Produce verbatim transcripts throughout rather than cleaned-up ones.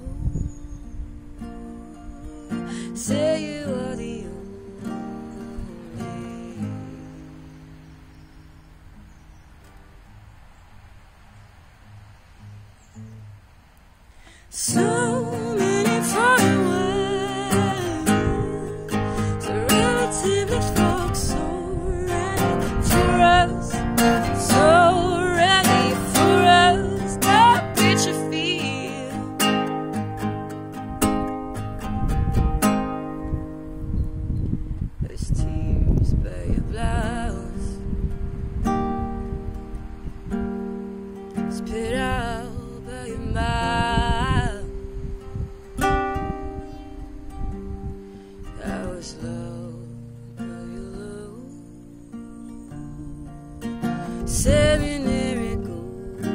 say you are the only. So many foreign words, so relatively folks, so ready for us, so ready for us. That bitch you feel. There's tears by your blouse, spit out by your mouth. Slow, but you low. Seminary gold.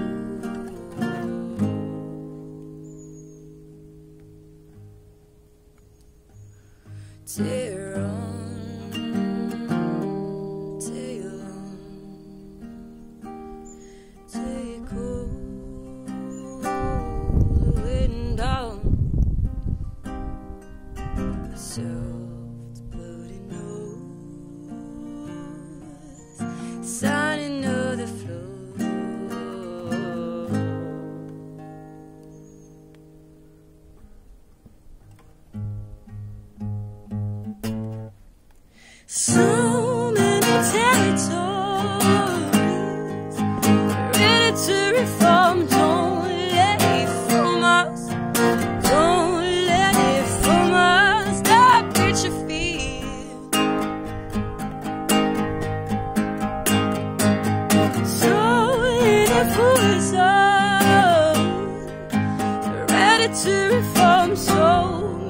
Tear on, tear on, take cold, waiting down. So signing of the floor. So many territories ready to reform. Don't let it from us. Don't let it from us. That bitch you feel. Fools are ready to reform. So